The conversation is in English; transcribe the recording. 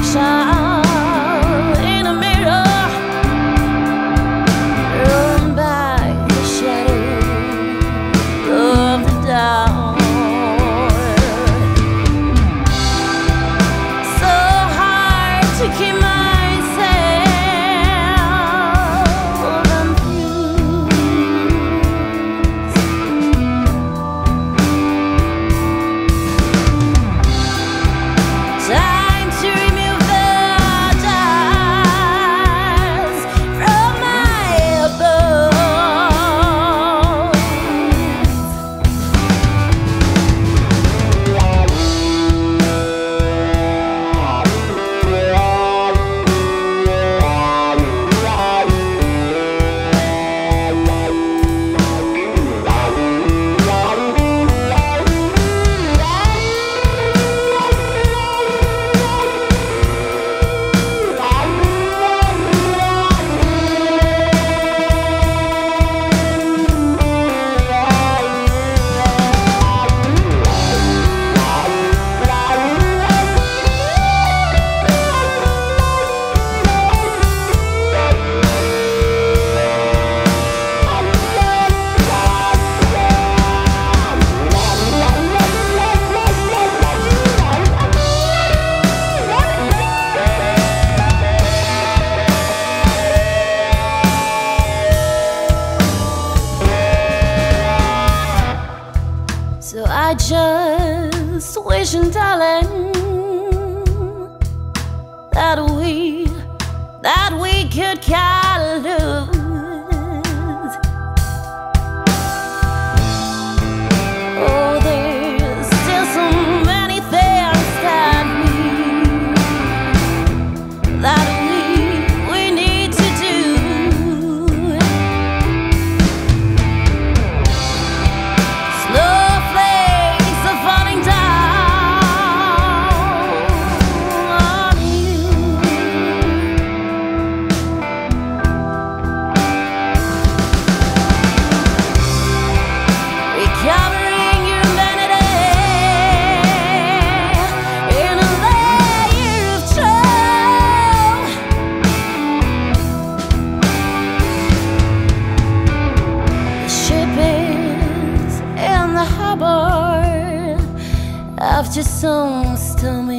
reflection in a mirror, rolling back the shadow of the dawn. So hard to keep So I just wish, darling, that we could kind of lose. Oh, there's still so many things that we need to do. Snowflakes are falling down on you. Recovering your humanity in a layer of trouble. The ship is in the harbor after some stormy